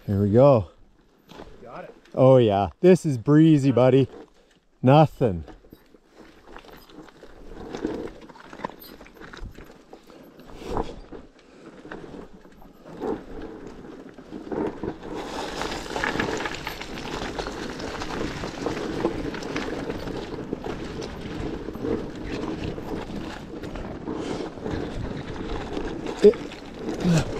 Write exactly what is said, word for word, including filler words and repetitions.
Here we go. Got it. Oh yeah, this is breezy, buddy. Nothing. It,